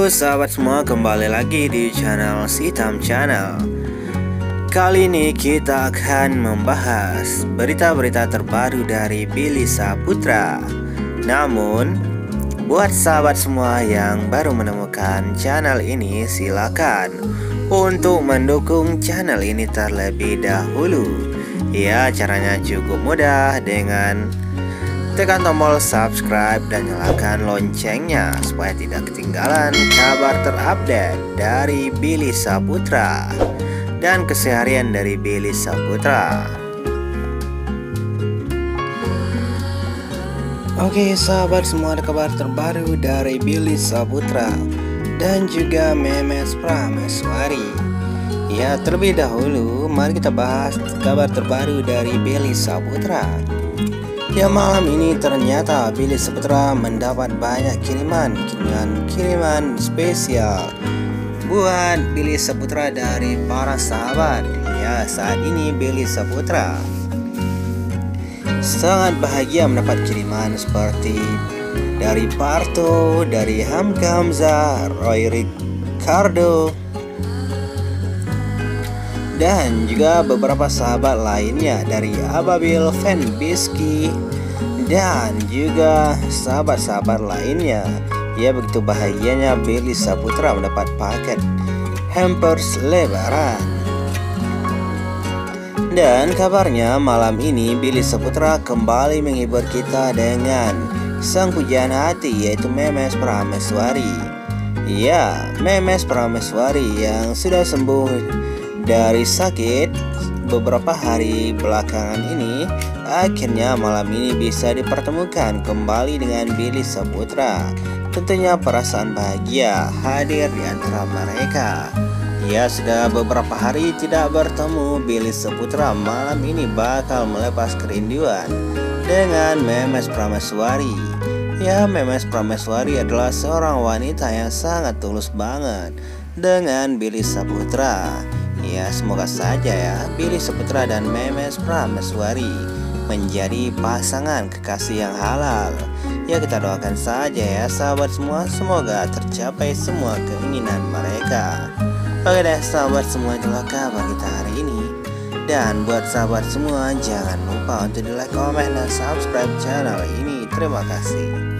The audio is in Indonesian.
Halo sahabat semua, kembali lagi di channel Sitam Channel. Kali ini kita akan membahas berita-berita terbaru dari Billy Saputra. Namun, buat sahabat semua yang baru menemukan channel ini, silakan untuk mendukung channel ini terlebih dahulu. Ya, caranya cukup mudah dengan tekan tombol subscribe dan nyalakan loncengnya supaya tidak ketinggalan kabar terupdate dari Billy Saputra dan keseharian dari Billy Saputra. Oke sahabat semua, ada kabar terbaru dari Billy Saputra dan juga Memes Prameswari. Ya, terlebih dahulu mari kita bahas kabar terbaru dari Billy Saputra. Ya, malam ini ternyata Billy Saputra mendapat banyak kiriman spesial buat Billy Saputra dari para sahabat. Ya, saat ini Billy Saputra sangat bahagia mendapat kiriman seperti dari Parto, dari Hamka Hamzah, Roy Ricardo, dan juga beberapa sahabat lainnya dari Ababil, Fanbisky, dan juga sahabat-sahabat lainnya. Ya, begitu bahagianya Billy Saputra mendapat paket hampers lebaran. Dan kabarnya malam ini Billy Saputra kembali menghibur kita dengan sang pujaan hati, yaitu Memes Prameswari. Ya, Memes Prameswari yang sudah sembuh dari sakit beberapa hari belakangan ini, akhirnya malam ini bisa dipertemukan kembali dengan Billy Saputra. Tentunya perasaan bahagia hadir di antara mereka. Ya, sudah beberapa hari tidak bertemu, Billy Saputra malam ini bakal melepas kerinduan dengan Memes Prameswari. Ya, Memes Prameswari adalah seorang wanita yang sangat tulus banget dengan Billy Saputra. Ya, semoga saja ya Billy Saputra dan Memes Prameswari menjadi pasangan kekasih yang halal. Ya, kita doakan saja ya sahabat semua, semoga tercapai semua keinginan mereka. Oke deh sahabat semua, itulah kabar kita hari ini. Dan buat sahabat semua, jangan lupa untuk di like, komen, dan subscribe channel ini. Terima kasih.